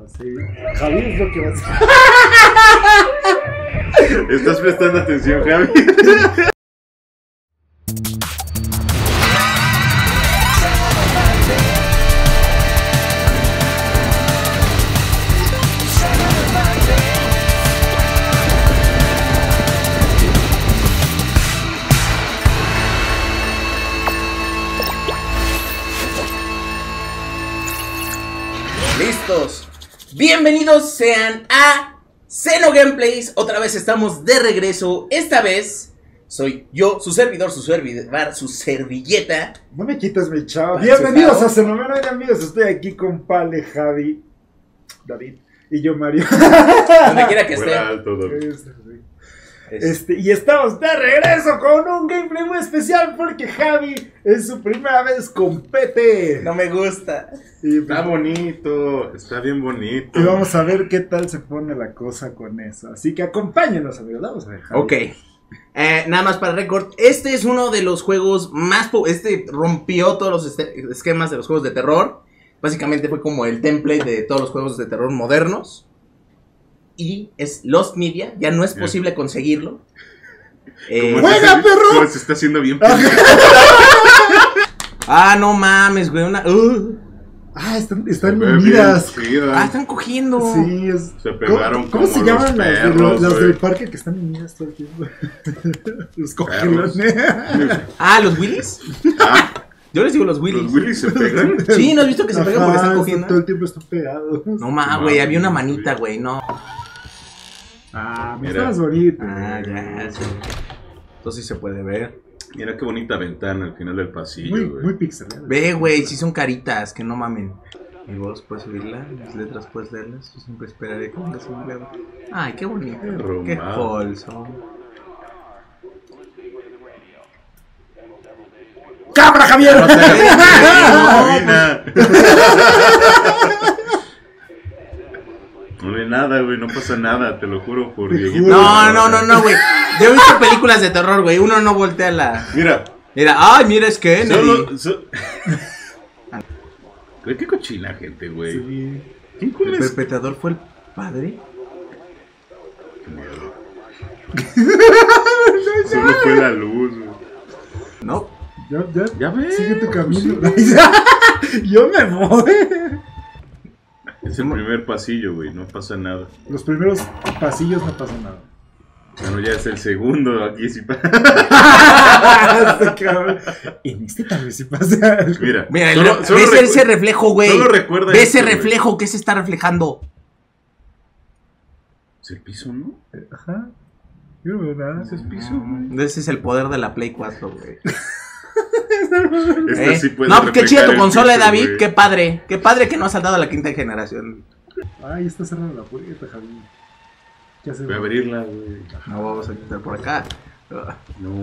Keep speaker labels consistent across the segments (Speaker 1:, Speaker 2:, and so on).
Speaker 1: Sí. Javi es lo que va a hacer.
Speaker 2: ¿Estás prestando atención, Javi?
Speaker 3: Listos. Bienvenidos sean a Xeno Gameplays. Otra vez estamos de regreso. Esta vez soy yo, su servidor, su servilleta.
Speaker 1: No me quites mi chavo. Bienvenidos a Xenomeno, amigos. Estoy aquí con Pale, Javi, David y yo, Mario.
Speaker 3: Donde quiera que esté.
Speaker 1: Y estamos de regreso con un gameplay muy especial porque Javi es su primera vez con Pepe.
Speaker 3: No me gusta.
Speaker 2: Está bonito, está bien bonito.
Speaker 1: Y vamos a ver qué tal se pone la cosa con eso. Así que acompáñenos, amigos. Vamos a ver, Javi.
Speaker 3: Ok. Nada más para récord. Este es uno de los juegos más... Este rompió todos los esquemas de los juegos de terror. Básicamente fue como el template de todos los juegos de terror modernos. Y es Lost Media, ya no es posible conseguirlo.
Speaker 1: ¡Juega, perro!
Speaker 2: Como se está haciendo bien.
Speaker 3: Ah, no mames, güey.
Speaker 1: Están unidas.
Speaker 3: Están cogiendo.
Speaker 1: Sí,
Speaker 2: se pegaron.
Speaker 1: ¿Cómo se llaman
Speaker 2: perros,
Speaker 1: las del parque que están unidas todo el tiempo? Los cogelones.
Speaker 3: ¿Los Willys? Yo les digo los Willys.
Speaker 2: ¿Los Willys se pegan?
Speaker 3: Sí, ¿no has visto que se pegan porque están cogiendo?
Speaker 1: Todo el tiempo están pegados.
Speaker 3: No mames, güey, había una manita, güey, no.
Speaker 1: Mira, más bonito.
Speaker 3: Ya, sí. Entonces sí se puede ver.
Speaker 2: Mira qué bonita ventana al final del pasillo,
Speaker 1: Muy pixelado.
Speaker 3: Ve, güey, sí son caritas, que no mamen. Mi voz puedes subirla, las letras puedes leerlas. Yo siempre esperaré con las un. Ay, qué bonito. Qué wholesome.
Speaker 1: ¡Cabra, Javier!
Speaker 2: No ve nada, güey, no pasa nada, te lo juro por Dieguito.
Speaker 3: No, güey. Yo he visto películas de terror, güey. Uno no voltea la...
Speaker 2: Mira,
Speaker 3: mira, es que...
Speaker 2: Qué cochina gente, güey.
Speaker 1: Sí.
Speaker 2: ¿Quién con
Speaker 3: ¿El perpetrador fue el padre?
Speaker 2: Qué miedo. Solo fue la luz, güey.
Speaker 3: No.
Speaker 2: Ya ves.
Speaker 1: Sigue tu camino. Yo me voy.
Speaker 2: Es el primer pasillo, güey, no pasa nada.
Speaker 1: Los primeros pasillos no pasa nada.
Speaker 2: Bueno, ya es el segundo, aquí sí pasa.
Speaker 1: En este tal vez sí pasa.
Speaker 2: Mira,
Speaker 3: ¿ves ese reflejo, güey?
Speaker 2: Solo recuerda
Speaker 3: ¿Ves ese reflejo que se está reflejando?
Speaker 2: ¿Es el piso, no?
Speaker 1: Ajá. Yo no veo nada.
Speaker 2: ¿Es el piso, güey?
Speaker 3: Ese es el poder de la Play 4, güey.
Speaker 2: Sí puede
Speaker 3: no, qué chida tu consola,
Speaker 2: piso,
Speaker 3: David.
Speaker 2: Güey.
Speaker 3: Qué padre que no ha saltado a la quinta generación.
Speaker 1: Ay, está cerrada la puerta, Javi. ¿Qué hacemos?
Speaker 2: Voy a abrirla, güey.
Speaker 3: No, vamos a quitar por acá.
Speaker 2: No.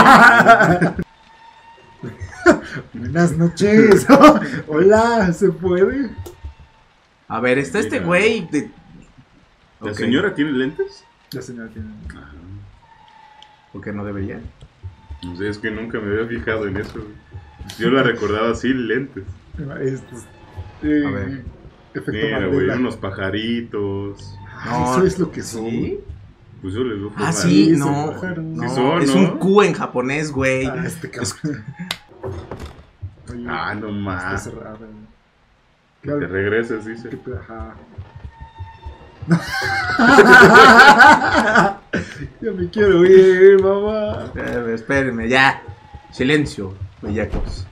Speaker 1: Buenas noches. Hola, ¿se puede?
Speaker 3: A ver, está este güey.
Speaker 2: ¿La señora tiene lentes?
Speaker 1: La señora tiene.
Speaker 3: Porque no debería.
Speaker 2: No sé, es que nunca me había fijado en eso, güey. Yo la recordaba así, lentes.
Speaker 1: A ver. Efecto
Speaker 2: Mira, güey,
Speaker 1: Mandela.
Speaker 2: unos pajaritos.
Speaker 1: Eso es lo que son.
Speaker 3: ¿Sí?
Speaker 2: Pues yo les veo
Speaker 3: Ah,
Speaker 2: formar.
Speaker 3: sí,
Speaker 1: Sí,
Speaker 3: no.
Speaker 1: son pájaros.
Speaker 3: No,
Speaker 2: Sí son,
Speaker 3: es
Speaker 2: ¿no?
Speaker 3: un Q en japonés, güey.
Speaker 1: Este cabrón. Oye,
Speaker 2: Ah, no
Speaker 1: está
Speaker 2: más.
Speaker 1: cerrada.
Speaker 2: Que te regreses, dice.
Speaker 1: Ajá. Yo me quiero ir, mamá.
Speaker 3: Espérenme, ya. Silencio, bellacos.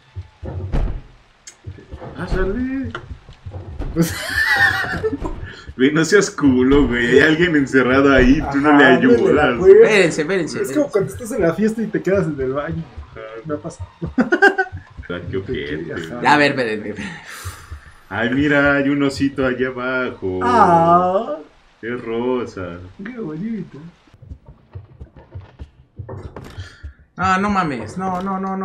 Speaker 2: Ah, salí.
Speaker 1: Pues,
Speaker 2: Güey, no seas culo, güey. Hay alguien encerrado ahí, tú no le
Speaker 1: ajá, ándale, la
Speaker 2: ayudas.
Speaker 1: puerta.
Speaker 3: Espérense.
Speaker 1: Es como cuando estás en la fiesta y te quedas en el baño. Me ha pasado.
Speaker 2: Ah, qué ojete,
Speaker 1: Ajá.
Speaker 2: güey.
Speaker 3: Ya, a ver, espérenme.
Speaker 2: Ay, mira, hay un osito allá abajo.
Speaker 1: Ah,
Speaker 2: Es rosa.
Speaker 1: qué bonito.
Speaker 3: Ah, no mames. No.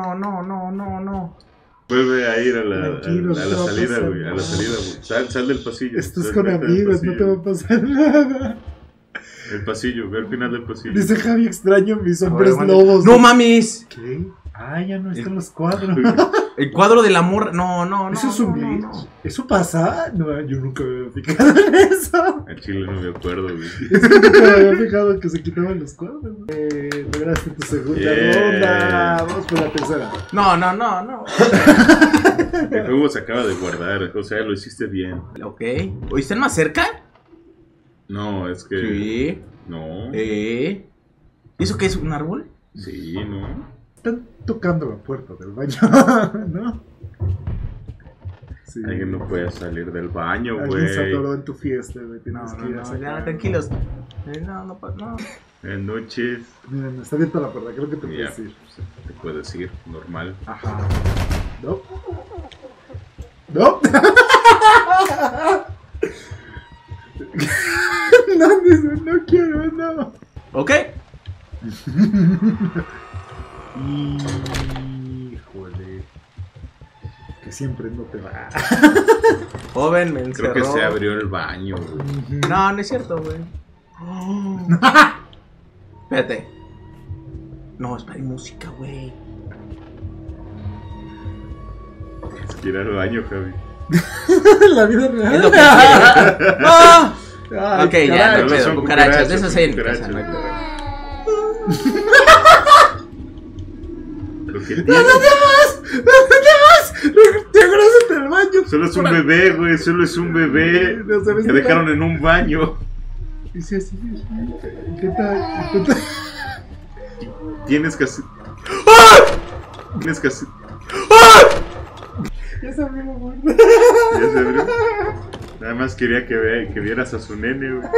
Speaker 2: Vuelve a ir a la
Speaker 1: Tranquilo, no te va a
Speaker 2: salida,
Speaker 1: pasar
Speaker 2: güey. A la
Speaker 1: nada.
Speaker 2: salida, güey. Sal del pasillo.
Speaker 1: Estás
Speaker 2: Sal
Speaker 1: con
Speaker 2: del
Speaker 1: amigos, no te va a pasar nada.
Speaker 2: El pasillo, ve al final del pasillo.
Speaker 1: Dice Javi, extraño mis hombres
Speaker 3: A ver,
Speaker 1: lobos.
Speaker 3: ¡No mames!
Speaker 1: ¿Qué? Ah, ya no están los cuadros.
Speaker 3: El cuadro del amor. No.
Speaker 1: ¿Eso es un glitch? ¿Eso pasa? No, yo nunca me había fijado en eso.
Speaker 2: Al chile no me acuerdo, güey.
Speaker 1: Es que nunca me había fijado que se quitaban los cuadros. Lograste tu segunda ronda. Vamos por la tercera.
Speaker 3: No.
Speaker 2: El juego se acaba de guardar, o sea, lo hiciste bien.
Speaker 3: Ok. ¿Oye, están más cerca?
Speaker 2: No, es que...
Speaker 3: Sí.
Speaker 2: No.
Speaker 3: ¿Eso qué es? ¿Un árbol?
Speaker 2: Sí, no.
Speaker 1: Están tocando la puerta del baño, ¿no? Sí.
Speaker 2: Alguien no puede salir del baño, güey.
Speaker 1: Alguien se atoró en tu fiesta, güey. Tienes que ir a
Speaker 3: No,
Speaker 1: sacar.
Speaker 3: ya, tranquilos. No.
Speaker 2: Buenas noches.
Speaker 1: Miren, está abierta la puerta, creo que te
Speaker 2: Ya,
Speaker 1: puedes ir.
Speaker 2: te puedes ir, normal.
Speaker 3: Ajá.
Speaker 1: ¿No? ¿No? No quiero, no.
Speaker 3: Ok.
Speaker 1: Híjole. Que siempre no te va.
Speaker 3: Joven, me encerró.
Speaker 2: Creo que se abrió el baño, güey.
Speaker 3: No es cierto, güey. Espérate. No, espera, hay música, güey.
Speaker 2: Es que ir al baño, Javi.
Speaker 1: La vida real.
Speaker 3: Es lo que quiero. ¡Ah!
Speaker 1: Ay,
Speaker 3: Ok, ya,
Speaker 1: caray.
Speaker 3: no hay pedo.
Speaker 2: son
Speaker 3: Cucarachas, de
Speaker 2: cucarachas,
Speaker 3: esas hay en mi
Speaker 2: cucarachas.
Speaker 3: casa, no hay pedo.
Speaker 2: Lo que
Speaker 1: ¿Dónde
Speaker 2: tiene...
Speaker 1: vas? ¿Dónde vas? Regrésate al baño.
Speaker 2: Solo es un bebé, güey, solo es un bebé.
Speaker 1: No sabes
Speaker 2: Que
Speaker 1: nada.
Speaker 2: dejaron en un baño.
Speaker 1: Dice así. Intenta.
Speaker 2: Tienes que hacer... Tienes que hacer...
Speaker 1: Ya se abrió la puerta.
Speaker 2: Ya se abrió. Nada más quería que vieras a su nene, güey.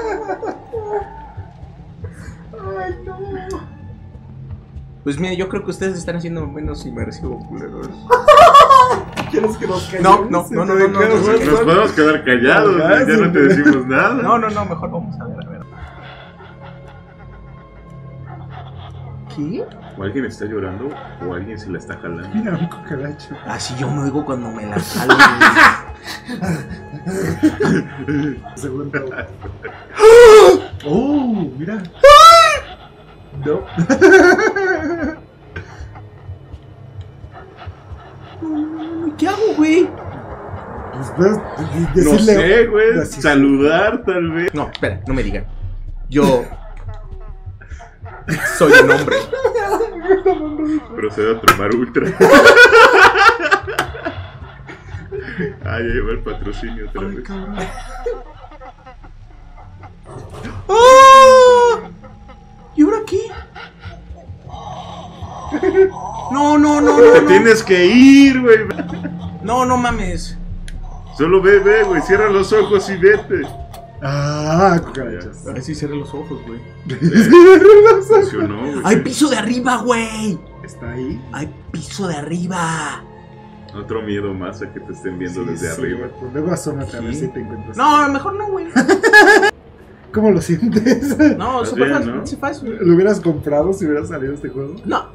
Speaker 1: Ay, no.
Speaker 3: Pues mira, yo creo que ustedes están haciendo menos inmersivo, culeros.
Speaker 1: ¿Quieres que nos callemos?
Speaker 3: No.
Speaker 2: Nos podemos quedar callados, güey, ya no te decimos nada.
Speaker 3: No, mejor vamos a ver. ¿Qué?
Speaker 2: O alguien está llorando o alguien se la está jalando.
Speaker 1: Mira, un cucaracho.
Speaker 3: Así yo me oigo cuando me la jalo.
Speaker 1: Segunda. Oh, mira. No.
Speaker 3: ¿Qué hago, güey?
Speaker 1: Pues puedes
Speaker 2: No
Speaker 1: decirle.
Speaker 2: sé, güey.
Speaker 1: Así.
Speaker 2: Saludar, tal vez.
Speaker 3: No, espera, no me digan. Yo soy un hombre.
Speaker 2: Procedo a tomar ultra. Ah, ya llegó el patrocinio otra vez.
Speaker 3: ¡Ah! ¿Y ahora qué? No.
Speaker 2: Te tienes que ir, güey.
Speaker 3: No mames.
Speaker 2: Solo ve, güey. Cierra los ojos y vete.
Speaker 1: Ah, cucarachas.
Speaker 3: Así cerré los ojos, güey.
Speaker 2: Funcionó, güey.
Speaker 3: ¡Hay piso de arriba, güey!
Speaker 1: Está ahí.
Speaker 3: ¡Hay piso de arriba!
Speaker 2: Otro miedo más a que te estén viendo
Speaker 1: Sí,
Speaker 2: desde
Speaker 1: sí,
Speaker 2: arriba.
Speaker 1: pues luego asómate a ver
Speaker 3: Sí.
Speaker 1: si te encuentras.
Speaker 3: No, mejor no, güey.
Speaker 1: ¿Cómo lo sientes?
Speaker 3: No,
Speaker 2: Estás
Speaker 3: súper
Speaker 2: bien,
Speaker 3: fácil,
Speaker 2: ¿no?
Speaker 3: sí, fácil.
Speaker 1: ¿Lo hubieras comprado si hubiera salido este juego?
Speaker 3: No.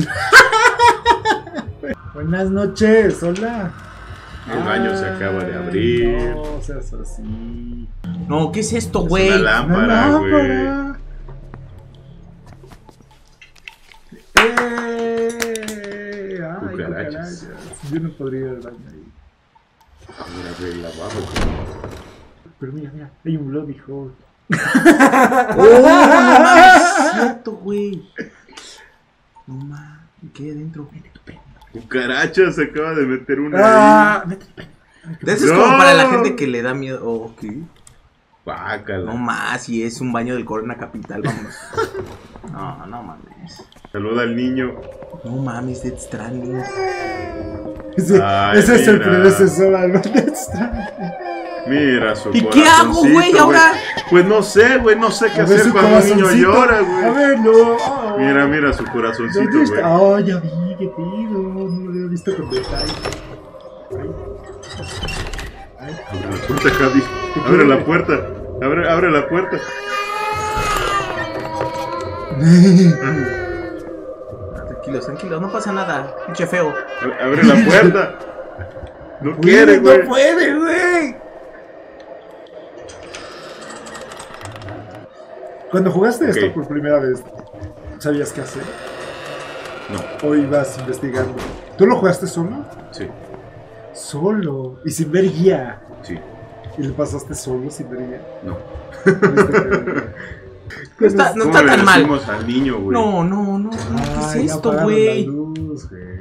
Speaker 1: Buenas noches, hola.
Speaker 2: El baño se acaba de abrir.
Speaker 1: No seas así.
Speaker 3: No, ¿qué es esto,
Speaker 2: Es
Speaker 3: güey?
Speaker 2: una
Speaker 1: Una
Speaker 2: lámpara, güey.
Speaker 1: lámpara. Ay,
Speaker 2: Cucarachas.
Speaker 1: cucarachas. Yo no podría ir al baño ahí.
Speaker 2: Ahora ve el lavabo.
Speaker 1: Pero mira, hay un bloody hole.
Speaker 3: ¡Oh, no mames! Es cierto, güey. No mames, ¿qué hay adentro?
Speaker 2: Cucaracha se acaba de meter una
Speaker 1: Ah, vete.
Speaker 3: De eso es
Speaker 2: No.
Speaker 3: como para la gente que le da miedo. Oh, ¿qué?
Speaker 2: ahí. Guácala.
Speaker 3: No más, si es un baño del Corona Capital, vamos. No mames.
Speaker 2: Saluda al niño.
Speaker 3: No mames, Death Stranding.
Speaker 1: Ese,
Speaker 2: Ay,
Speaker 1: ese es el
Speaker 2: mira.
Speaker 1: predecesor al Death Stranding.
Speaker 2: Mira su
Speaker 3: ¿Y qué hago,
Speaker 2: corazoncito,
Speaker 3: güey, ahora?
Speaker 2: Pues no sé, güey. No sé qué
Speaker 1: A ver
Speaker 2: hacer
Speaker 1: su
Speaker 2: cuando un niño
Speaker 1: corazoncito.
Speaker 2: llora,
Speaker 1: A
Speaker 2: güey.
Speaker 1: ver, no. Oh.
Speaker 2: Mira su corazoncito,
Speaker 1: ¿Dónde
Speaker 2: güey.
Speaker 1: está? Oh, ya vi, qué pido. No lo había visto con detalle.
Speaker 2: Abre la puerta, Javi. Abre la puerta. Abre la puerta.
Speaker 3: Tranquilos, no pasa nada. Pinche feo.
Speaker 2: Abre la puerta. No quiere, güey.
Speaker 1: No puede, güey. Cuando jugaste
Speaker 2: Ok.
Speaker 1: esto por primera vez, ¿sabías qué hacer?
Speaker 2: No,
Speaker 1: ¿O ibas investigando? ¿Tú lo jugaste solo?
Speaker 2: sí,
Speaker 1: Solo. Y sin ver guía.
Speaker 2: sí,
Speaker 1: ¿Y le pasaste solo sin ver guía?
Speaker 2: no.
Speaker 3: No está
Speaker 2: ¿Cómo le
Speaker 3: tan mal.
Speaker 2: decimos al niño, güey?
Speaker 3: No. ¿Qué
Speaker 1: Ay,
Speaker 3: es
Speaker 1: ya
Speaker 3: esto,
Speaker 1: apagaron
Speaker 3: güey?
Speaker 1: la luz, güey.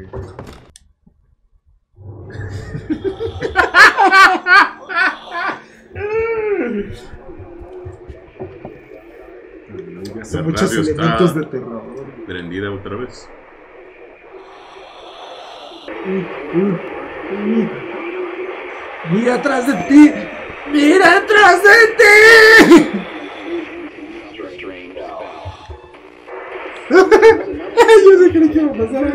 Speaker 1: Ya son
Speaker 2: La
Speaker 1: muchos
Speaker 2: radio está
Speaker 1: elementos de terror.
Speaker 2: Prendida otra vez.
Speaker 1: ¡Mira atrás de ti! ¡Mira atrás de ti! Yo sé que iba a pasar.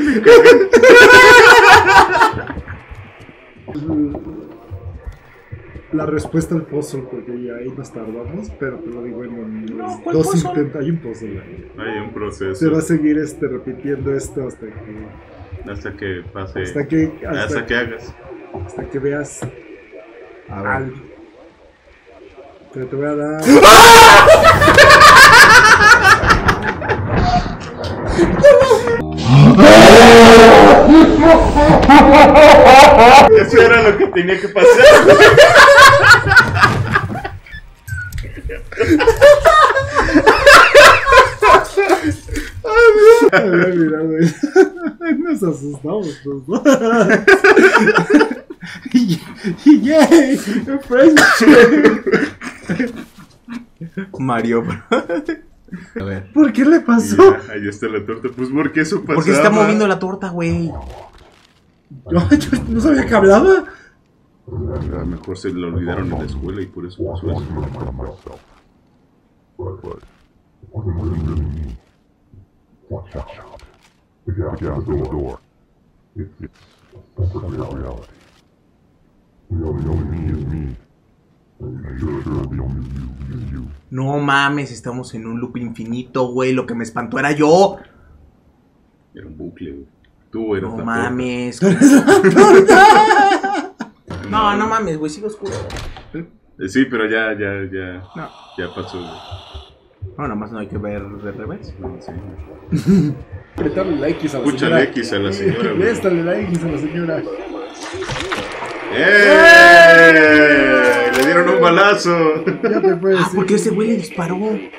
Speaker 1: La respuesta al puzzle, porque ya ahí nos tardamos, pero te lo digo en los
Speaker 3: ¿cuál
Speaker 1: dos
Speaker 3: puzzle?
Speaker 1: intentos. Hay un puzzle ahí.
Speaker 2: Hay un proceso.
Speaker 1: Se va a seguir repitiendo esto hasta
Speaker 2: que pase.
Speaker 1: hasta que
Speaker 2: Hagas.
Speaker 1: hasta que veas
Speaker 3: A ver.
Speaker 1: algo. Pero te voy a dar.
Speaker 2: Eso era lo que tenía que pasar.
Speaker 1: Me había olvidado eso. Nos asustamos los dos. ¡Yay! ¡Friendship!
Speaker 3: Mario. A ver.
Speaker 1: ¿Por qué le pasó?
Speaker 2: Ya, ahí está la torta. Pues porque eso pasaba.
Speaker 3: Porque se está moviendo la torta, güey.
Speaker 1: Yo no sabía que hablaba.
Speaker 2: A lo mejor se lo olvidaron en la escuela y por eso pasó eso.
Speaker 4: Watch out. Get out the door. It's reality. The only me is me. And you're sure the only you is you.
Speaker 3: No mames, estamos en un loop infinito, güey. Lo que me espantó era yo.
Speaker 2: Era un bucle, güey. Tú eras
Speaker 3: No
Speaker 2: la
Speaker 3: mames. No mames, güey, sigo oscuro.
Speaker 2: torta. Sí, pero ya
Speaker 3: No.
Speaker 2: ya pasó, güey.
Speaker 3: No, nada más no hay que ver de revés.
Speaker 2: No, sí.
Speaker 1: Apretarle la X a la
Speaker 2: Escúchale
Speaker 1: señora.
Speaker 2: X a la señora, güey.
Speaker 1: Préstale la X a la señora.
Speaker 2: ¡Eh! ¡Le dieron un balazo!
Speaker 1: Ya te puedes
Speaker 3: Ah, porque ese güey le disparó.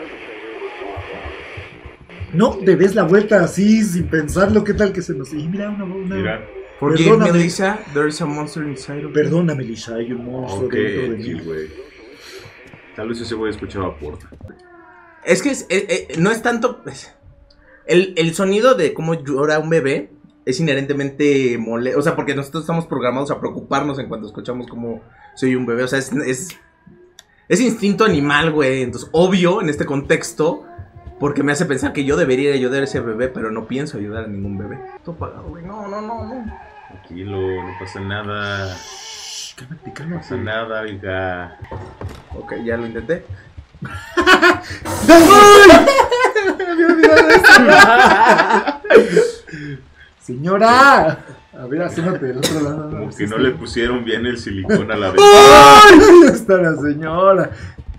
Speaker 1: No, te des la vuelta así, sin pensarlo. ¿Qué tal que se nos... Y mira, una...
Speaker 2: Mira.
Speaker 3: Forgive me,
Speaker 1: Perdóname.
Speaker 3: Lisa. There is a monster inside of me.
Speaker 1: Perdóname, Lisa, hay un monstruo
Speaker 2: Ok,
Speaker 1: dentro de
Speaker 2: sí,
Speaker 1: mí.
Speaker 2: güey. Tal vez ese güey escuchaba Porta.
Speaker 3: Es que no es tanto. El sonido de cómo llora un bebé es inherentemente molesto. O sea, porque nosotros estamos programados a preocuparnos en cuanto escuchamos cómo se oye un bebé. O sea, es instinto animal, güey. Entonces, obvio en este contexto. Porque me hace pensar que yo debería ayudar a ese bebé, pero no pienso ayudar a ningún bebé. Todo apagado, güey. No.
Speaker 2: Tranquilo, no pasa nada.
Speaker 1: Cálmate,
Speaker 2: No
Speaker 1: cálmate.
Speaker 2: pasa nada, oiga.
Speaker 3: Ok, ya lo intenté.
Speaker 1: Señora. A ver, asómate del otro lado.
Speaker 2: Como que no le pusieron bien el silicón a la vez.
Speaker 1: ¡Ay! Ahí está la señora.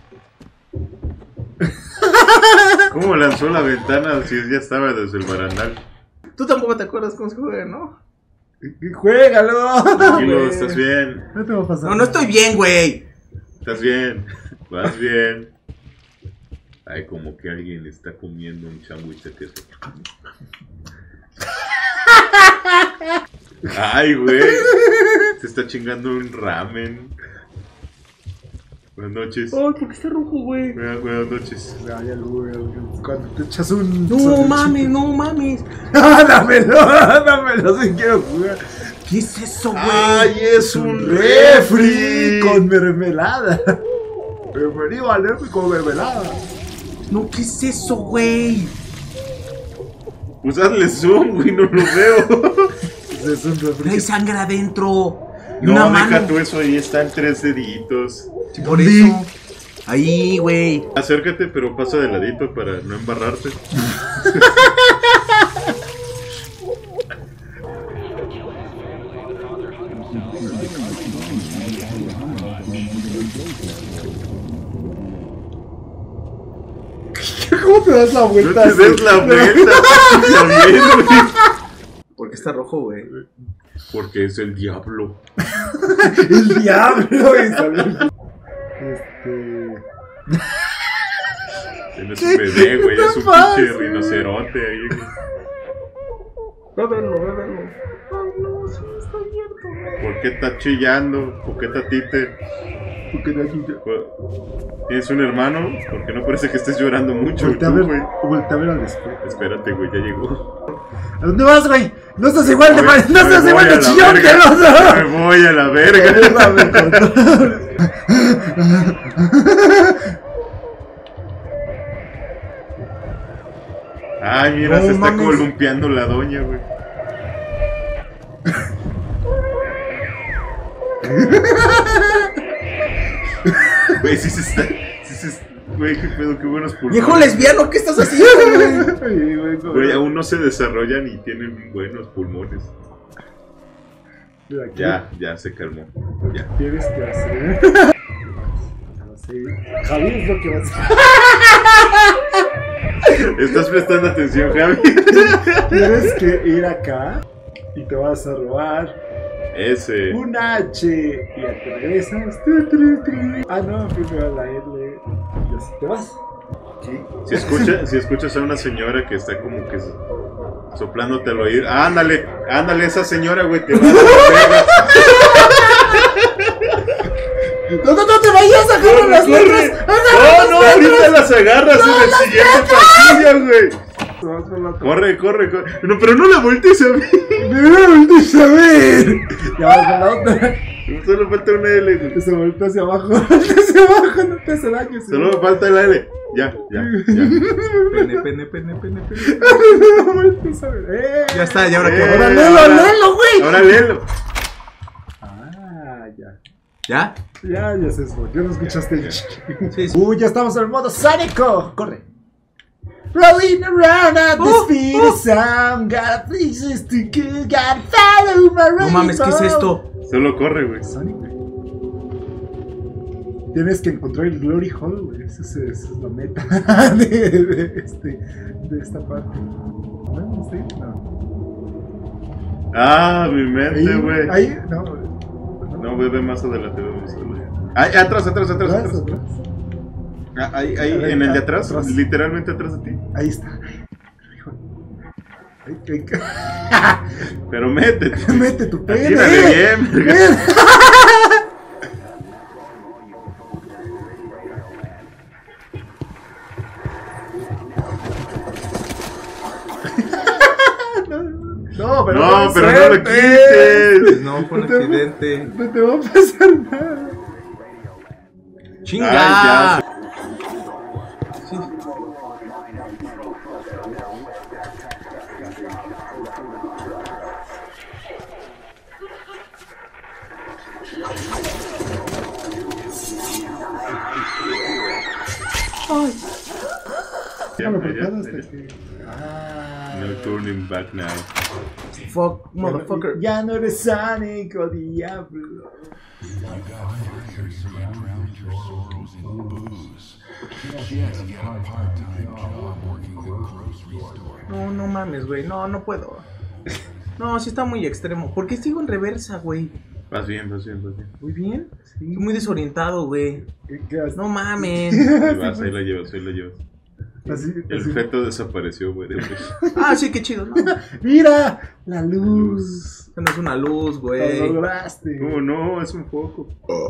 Speaker 2: ¿Cómo lanzó la ventana si ya estaba desde el barandal?
Speaker 3: Tú tampoco te acuerdas cómo se juega, ¿no?
Speaker 1: ¡Juégalo!
Speaker 2: Tranquilo, estás bien.
Speaker 1: No te va a pasar.
Speaker 3: No estoy bien, güey.
Speaker 2: Estás bien. Vas bien. Ay, como que alguien está comiendo un sándwich de queso. Ay, güey. Se está chingando un ramen. Buenas noches.
Speaker 3: Ay, ¿por qué está rojo, güey?
Speaker 2: Buenas noches.
Speaker 1: Ay, güey, cuando te echas un...
Speaker 3: No mames.
Speaker 1: Dámelo, si quiero jugar.
Speaker 3: ¿Qué es eso, güey?
Speaker 2: ¡Ay, es un
Speaker 1: refri con mermelada! Bienvenido al refri con mermelada.
Speaker 3: No, ¿qué es eso, güey?
Speaker 2: Pues hazle zoom, güey, no lo veo.
Speaker 1: Es un refri.
Speaker 3: Hay sangre adentro. Y
Speaker 2: No,
Speaker 3: una
Speaker 2: deja
Speaker 3: mano.
Speaker 2: tú eso, ahí están 3 deditos.
Speaker 3: Por eso. Ahí, güey.
Speaker 2: Acércate, pero pasa de ladito para no embarrarte.
Speaker 1: ¿Cómo te das la
Speaker 2: No
Speaker 1: vuelta?
Speaker 2: te
Speaker 1: así?
Speaker 2: des la vuelta, Javier, güey.
Speaker 3: ¿Por qué está rojo, güey?
Speaker 2: Porque es el diablo.
Speaker 1: El diablo, güey. Salió
Speaker 2: No es un bebé, güey, es un pinche rinoceronte ahí, güey.
Speaker 3: Ve a verlo. Ay, no, sí, está abierto.
Speaker 2: ¿Por qué está chillando? ¿Por qué está tite?
Speaker 1: ¿Por qué no aquí?
Speaker 2: ¿Tienes un hermano? Porque no parece que estés llorando mucho,
Speaker 1: Voltea a
Speaker 2: tú,
Speaker 1: ver,
Speaker 2: güey.
Speaker 1: voltea a ver al espejo.
Speaker 2: Espérate, güey, ya llegó.
Speaker 1: ¿A dónde vas, güey? No estás igual de
Speaker 2: Me
Speaker 1: no estás
Speaker 2: voy
Speaker 1: igual
Speaker 2: a
Speaker 1: de
Speaker 2: la
Speaker 1: chillón que
Speaker 2: verga.
Speaker 1: los dos.
Speaker 2: Me voy a la verga. Ay, mira,
Speaker 1: No
Speaker 2: se está
Speaker 1: mames.
Speaker 2: columpiando la doña, güey. Güey, sí se está. Güey, qué pedo, qué buenos pulmones.
Speaker 3: Viejo lesbiano, ¿qué estás haciendo, güey?
Speaker 2: Güey, aún no se desarrollan y tienen buenos pulmones.
Speaker 1: Mira, aquí
Speaker 2: Ya se calmó. Ya.
Speaker 1: tienes que hacer. Sí. Javi es lo que vas a hacer.
Speaker 2: ¿Estás prestando atención, Javi?
Speaker 1: Tienes que ir acá y te vas a robar
Speaker 2: Ese.
Speaker 1: un H y ya te regresas. Ah, no, primero la L y así te vas.
Speaker 2: Si escuchas a una señora que está como que soplándote al oído. Ándale, esa señora, güey, te va a dar la verga.
Speaker 1: No te vayas a agarrar las letras.
Speaker 2: No, ahorita las agarras en el siguiente pasillo, güey. Corre. No, pero no la voltees a mí.
Speaker 1: No, a ver. Ya vas a la otra.
Speaker 2: Solo falta una L, güey.
Speaker 1: Se voltea hacia abajo. No te hace daño.
Speaker 2: Solo me falta la L. Ya.
Speaker 3: Pene.
Speaker 1: No voltees a ver.
Speaker 3: Ya está, ¿y ahora qué?
Speaker 1: Ahora léelo, güey.
Speaker 2: Ahora léelo.
Speaker 1: Ah, ya.
Speaker 3: ¿Ya?
Speaker 1: Ya se escuchó. ¿No escuchaste el
Speaker 3: Sí.
Speaker 1: ya estamos en el modo sánico. Corre. Rolling around at the speed of sound. Got places to go. Gotta follow my rainbow.
Speaker 3: No mames, ¿qué es esto?
Speaker 2: Solo corre, güey.
Speaker 1: Sonic, güey. Tienes que encontrar el Glory Hall, güey. Esa es la meta de esta parte. ¿No? ¿Sí? No.
Speaker 2: Ah, mi mente, güey.
Speaker 1: Ahí, no.
Speaker 2: No, ve más adelante. Ahí, atrás.
Speaker 1: Atrás.
Speaker 2: Ahí, en el de atrás, literalmente atrás de ti.
Speaker 1: Ahí está.
Speaker 2: Pero métete.
Speaker 1: Mete tu pene.
Speaker 2: Atínale bien, verga.
Speaker 1: No, pero
Speaker 2: No,
Speaker 1: con
Speaker 2: pero no lo
Speaker 1: suerte.
Speaker 2: quites.
Speaker 3: No, fue un accidente.
Speaker 1: No te va a pasar nada.
Speaker 3: ¡Chinga!
Speaker 2: Ay,
Speaker 3: Sí.
Speaker 2: Ya,
Speaker 1: Déjame
Speaker 2: ya,
Speaker 1: apretar hasta
Speaker 2: ya.
Speaker 1: que. Ah.
Speaker 2: No turning back now.
Speaker 3: Fuck, motherfucker.
Speaker 1: Ya no eres Sonic o Diablo.
Speaker 3: No mames, güey. No puedo. No, sí está muy extremo. ¿Por qué sigo en reversa, güey?
Speaker 2: Vas bien.
Speaker 3: Muy bien.
Speaker 1: Sí.
Speaker 3: Estoy muy desorientado, güey.
Speaker 1: ¿Qué haces?
Speaker 3: No mames.
Speaker 2: Ahí vas, ahí la llevas.
Speaker 1: Así,
Speaker 2: El
Speaker 1: así.
Speaker 2: feto desapareció, güey.
Speaker 3: Ah, sí, qué chido. No,
Speaker 1: Mira, la luz.
Speaker 3: esto no es una luz,
Speaker 1: Lo
Speaker 3: güey.
Speaker 1: lograste.
Speaker 2: ¿Cómo no? Es un foco.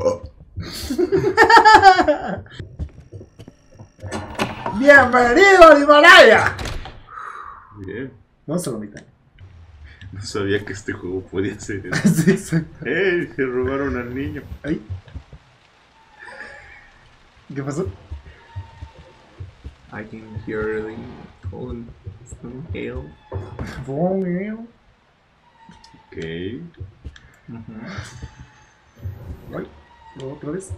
Speaker 1: Bienvenido al Himalaya.
Speaker 2: Bien.
Speaker 1: Vamos a la mitad.
Speaker 2: No sabía que este juego podía ser eso.
Speaker 1: Sí, sí.
Speaker 2: ¡Ey! Se robaron al niño.
Speaker 1: Ahí. ¿Qué pasó?
Speaker 3: I can hear the cold hail.
Speaker 2: Ok.
Speaker 1: Ay, otra vez.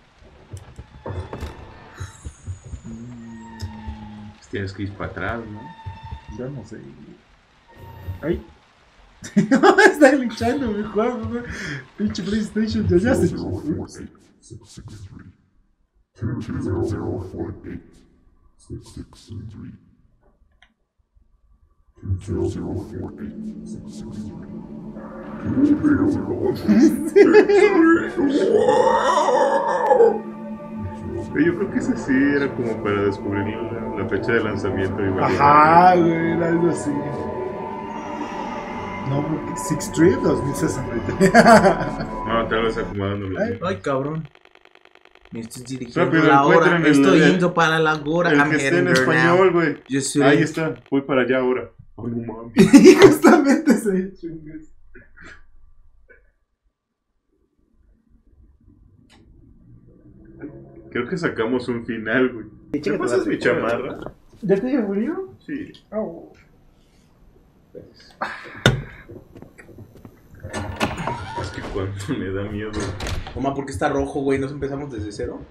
Speaker 2: Tienes que ir para atrás, ¿no?
Speaker 1: Ya no sé. Ay. Está glitchando mi juego, güey. Pinche PlayStation, ya se.
Speaker 4: 663. 2048.
Speaker 2: Yo creo que ese sí era como para descubrir la fecha de lanzamiento. Igual.
Speaker 1: Ajá, güey, era algo así. No, porque Six Street 2063.
Speaker 2: No, tal vez acomodándolo.
Speaker 3: Ay, cabrón. Me estoy dirigiendo
Speaker 2: Rápido,
Speaker 3: la hora.
Speaker 2: encuentren el-
Speaker 3: Estoy
Speaker 2: el-
Speaker 3: yendo para la hora.
Speaker 2: El
Speaker 3: I'm
Speaker 2: que esté en
Speaker 3: heading there
Speaker 2: español,
Speaker 3: now.
Speaker 2: güey.
Speaker 3: Yo soy-
Speaker 2: Ahí está, voy para allá ahora. Oh, no mames.
Speaker 1: Y justamente se chungas.
Speaker 2: Creo que sacamos un final, güey. ¿Qué pasas mi chamarra?
Speaker 1: ¿Ya te murió?
Speaker 2: Sí.
Speaker 1: Oh.
Speaker 2: Es que cuando me da miedo.
Speaker 3: Oma, ¿por qué está rojo, güey? ¿Nos empezamos desde cero?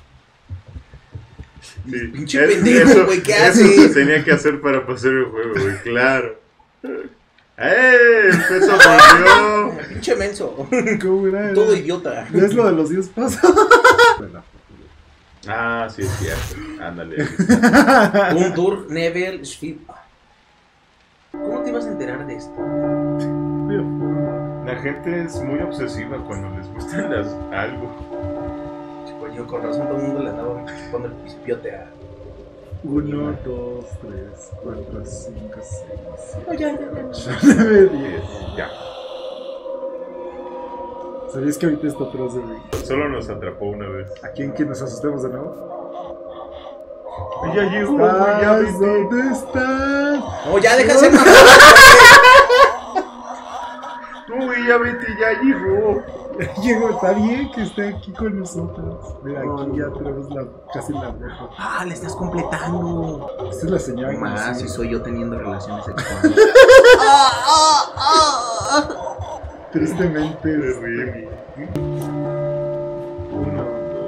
Speaker 2: Sí.
Speaker 3: Pinche pendejo, güey, ¿qué
Speaker 2: Eso
Speaker 3: haces?
Speaker 2: se tenía que hacer para pasar el juego, güey, claro. ¡Eh! El peso volvió.
Speaker 3: Pinche menso.
Speaker 1: ¿Cómo era?
Speaker 3: Todo idiota.
Speaker 1: Es lo de los 10 pasos. Bueno.
Speaker 2: Ah, sí, es cierto. Ándale.
Speaker 3: Un tour, Neville, Schwib. ¿Cómo te ibas a enterar de esto?
Speaker 2: La gente es muy obsesiva cuando les gusta algo.
Speaker 3: Chico, yo con razón todo el mundo le andaba poniendo el pispiote a...
Speaker 1: 1, 2, 3, 4, 5, 6, 7,
Speaker 3: Oh, ya.
Speaker 1: 8, 9, 10.
Speaker 2: Ya.
Speaker 1: ¿Sabías que ahorita está atrás de mí?
Speaker 2: Solo nos atrapó una vez.
Speaker 1: ¿A quién que nos asustemos de nuevo?
Speaker 2: Ya llegó, güey, ya viste.
Speaker 1: ¿Dónde estás?
Speaker 3: Oh, ya, déjase mamá.
Speaker 2: Uy, ya vete, ya llegó.
Speaker 1: Llegó, está bien que esté aquí con nosotros. Mira, aquí ya tenemos casi la boca.
Speaker 3: Ah, le estás completando.
Speaker 1: Esta es la señora que
Speaker 3: Más
Speaker 1: nos
Speaker 3: si
Speaker 1: sigue.
Speaker 3: soy yo teniendo relaciones sexuales.
Speaker 1: Tristemente.
Speaker 2: Terrible. 1,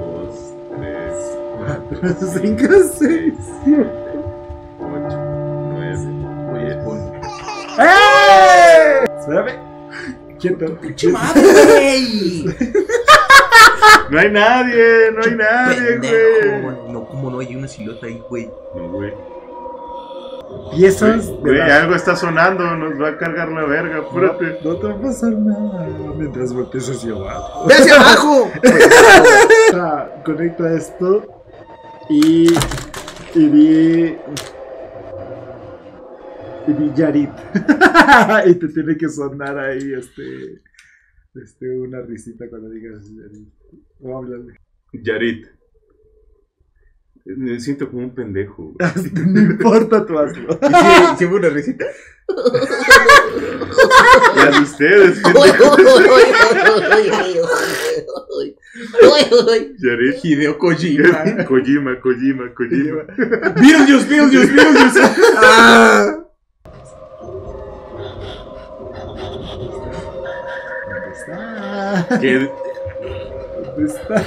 Speaker 2: 2, 3,
Speaker 1: 5, 6, 7.
Speaker 2: 8, 9, 10.
Speaker 1: ¡Eh! Espérame. Quieto.
Speaker 3: ¡Pinche madre, güey!
Speaker 2: No hay nadie, no hay nadie,
Speaker 3: Pendejo.
Speaker 2: güey.
Speaker 3: No, como no hay una silueta ahí, güey.
Speaker 2: No, güey.
Speaker 1: Piezas de
Speaker 2: Güey,
Speaker 1: la...
Speaker 2: algo está sonando, nos va a cargar la verga, apúrate.
Speaker 1: No te va a pasar nada mientras voltees hacia abajo.
Speaker 3: ¡Ve hacia abajo!
Speaker 1: Conecta esto y di Yarit. Y te tiene que sonar ahí una risita cuando digas Yarit. O háblale.
Speaker 2: Yarit. Me siento como un pendejo, güey.
Speaker 1: No importa, tú hazlo.
Speaker 3: ¿Y si hubo una risita?
Speaker 2: Las de ustedes, Yarit.
Speaker 3: Hideo Kojima.
Speaker 2: Kojima.
Speaker 3: Beetlejuice. Ah.
Speaker 1: ¿Dónde está?
Speaker 2: ¿Qué?
Speaker 1: ¿Dónde está?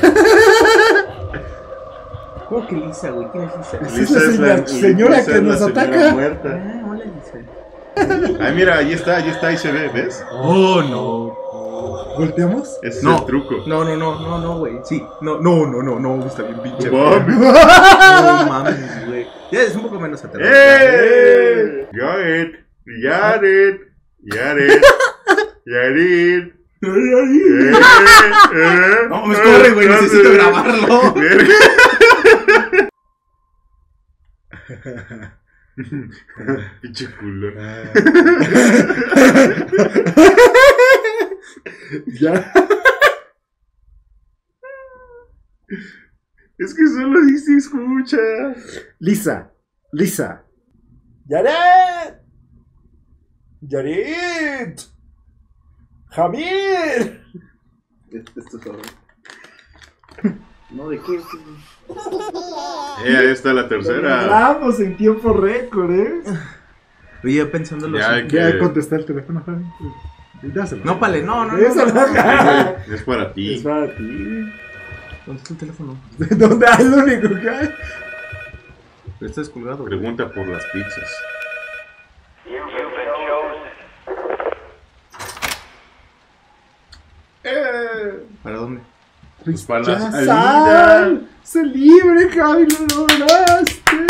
Speaker 3: ¿Cómo que Lisa, güey? ¿Quién es Lisa?
Speaker 1: Esa es la señora
Speaker 2: Lisa
Speaker 1: que
Speaker 2: es la
Speaker 1: nos
Speaker 2: señora
Speaker 1: ataca.
Speaker 2: muerta.
Speaker 3: Ah, hola, Lisa.
Speaker 2: Ay, mira, ahí está, ahí se ve, ¿ves?
Speaker 3: Oh, no.
Speaker 1: ¿Volteamos?
Speaker 2: Ese
Speaker 3: No.
Speaker 2: es el truco.
Speaker 3: No, güey. Sí. No. Está bien pinche.
Speaker 2: No
Speaker 3: güey.
Speaker 2: mames.
Speaker 3: No mames, güey. Ya es un poco menos aterrador.
Speaker 2: ¡Eh! Yarit.
Speaker 3: No mames, corre, güey. Necesito grabarlo.
Speaker 2: Pinche culo.
Speaker 1: Ya.
Speaker 2: Es que solo dice escucha.
Speaker 1: Lisa. Yarit. Javier.
Speaker 3: Esto es todo. No, ¿de qué?
Speaker 2: Ahí está la tercera.
Speaker 1: Vamos en tiempo récord,
Speaker 3: Oye, pensando en los...
Speaker 2: Ya hay que-
Speaker 1: Ya contestar el teléfono, Javi. Dáselo.
Speaker 3: No, pale, no.
Speaker 1: Dáselo.
Speaker 2: Es para ti.
Speaker 1: Es para ti.
Speaker 3: ¿Dónde está el teléfono?
Speaker 1: ¿Dónde hay lo único que hay?
Speaker 3: Pero está descolgado, güey.
Speaker 2: Pregunta por las pizzas.
Speaker 3: ¿Para dónde?
Speaker 2: Pues para la
Speaker 1: ¡Ya
Speaker 2: salida.
Speaker 1: sal! ¡Sé libre, Javi! ¡Lo lograste!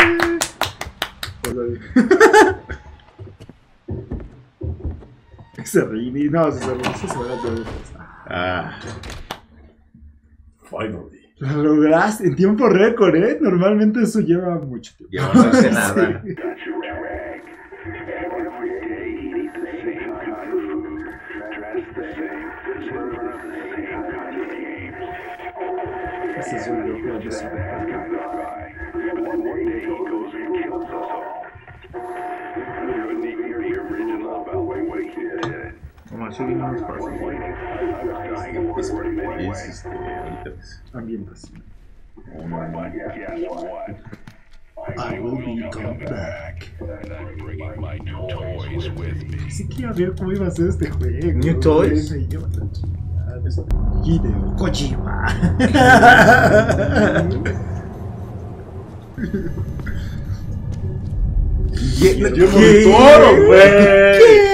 Speaker 1: Se ríe. No, se ríe.
Speaker 2: Ah. Finally.
Speaker 1: Lo lograste en tiempo récord, ¿eh? Normalmente eso lleva mucho tiempo.
Speaker 2: Ya no hace nada.
Speaker 1: Sí. Ese es un videojuego de Super.
Speaker 3: Como así vino más fácil.
Speaker 2: Es ahorita pues.
Speaker 1: Ambientación.
Speaker 2: No, no, no.
Speaker 1: I will be come back. Sí quiero ver cómo iba a ser este juego.
Speaker 3: New Toys.
Speaker 1: Me lleva la chingada. Hideo Kojima.
Speaker 2: Guillermo del Toro, güey.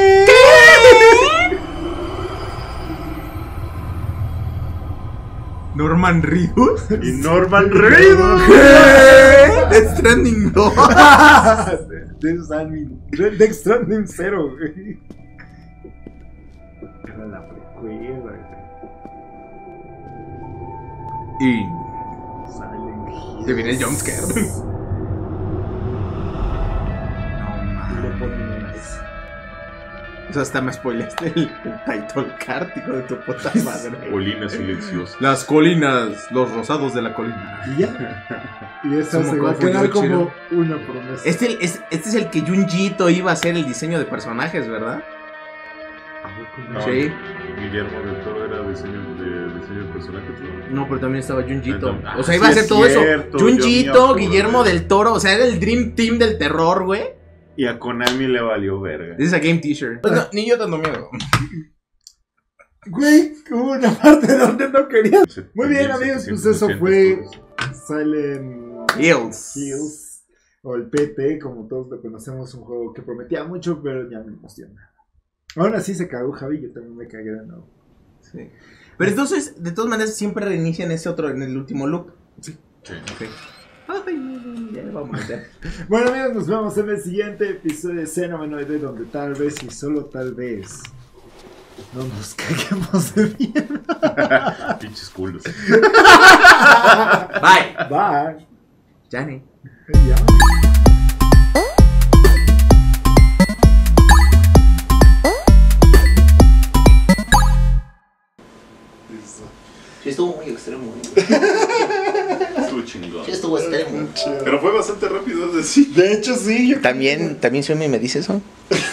Speaker 3: Norman Reedus.
Speaker 2: Y Norman Reedus.
Speaker 3: Death Stranding 2.
Speaker 1: Death Stranding 0, güey. Era la precuela, güey.
Speaker 3: Y
Speaker 1: Silent Hill.
Speaker 3: te viene el jumpscare.
Speaker 1: Y le ponen una S.
Speaker 3: O sea, hasta me spoileaste el title card, hijo de tu puta madre.
Speaker 2: Colina silenciosa.
Speaker 3: Las colinas, los rosados de la colina.
Speaker 1: Y ya. Y esa
Speaker 3: Como
Speaker 1: se va a
Speaker 3: fue
Speaker 1: quedar
Speaker 3: yo,
Speaker 1: como
Speaker 3: chido.
Speaker 1: una promesa.
Speaker 3: Este es el que Junjito iba a hacer el diseño de personajes, ¿verdad?
Speaker 2: No,
Speaker 3: Sí.
Speaker 2: Guillermo del Toro era diseño de personajes, ¿no?
Speaker 3: No, pero también estaba Junjito.
Speaker 2: Ah,
Speaker 3: O sea, iba a
Speaker 2: sí
Speaker 3: hacer
Speaker 2: es
Speaker 3: todo
Speaker 2: cierto,
Speaker 3: eso.
Speaker 2: yo
Speaker 3: Junjito,
Speaker 2: me acuerdo.
Speaker 3: Guillermo del Toro. O sea, era el Dream Team del terror, güey.
Speaker 2: Y a Konami le valió verga.
Speaker 3: This is a game teacher. Pues no, ni yo tanto miedo.
Speaker 1: Güey, hubo una parte donde no quería. Muy bien,
Speaker 2: 1700,
Speaker 1: amigos, pues eso
Speaker 2: 200
Speaker 1: fue
Speaker 2: todos.
Speaker 1: Silent
Speaker 3: Hills.
Speaker 1: o el PT, como todos lo conocemos, un juego que prometía mucho, pero ya me emociona. Aún así se cagó Javi, yo también me cagué de nuevo.
Speaker 3: Sí. Pero entonces, de todas maneras, siempre reinician ese otro en el último loop.
Speaker 2: Sí.
Speaker 3: Ok. Ay, ya vamos a meter.
Speaker 1: Bueno, amigos, nos vemos en el siguiente episodio de Xenomenoide, donde tal vez y solo tal vez no nos caguemos de mierda.
Speaker 2: Pinches culos.
Speaker 3: Bye.
Speaker 1: Bye.
Speaker 3: Johnny.
Speaker 1: Ya.
Speaker 3: Sí, estuvo muy extremo.
Speaker 2: Estuvo chingón.
Speaker 3: Sí, estuvo extremo.
Speaker 2: Pero fue bastante rápido, es decir.
Speaker 1: De hecho, sí.
Speaker 3: ¿También Xiaomi me dice eso?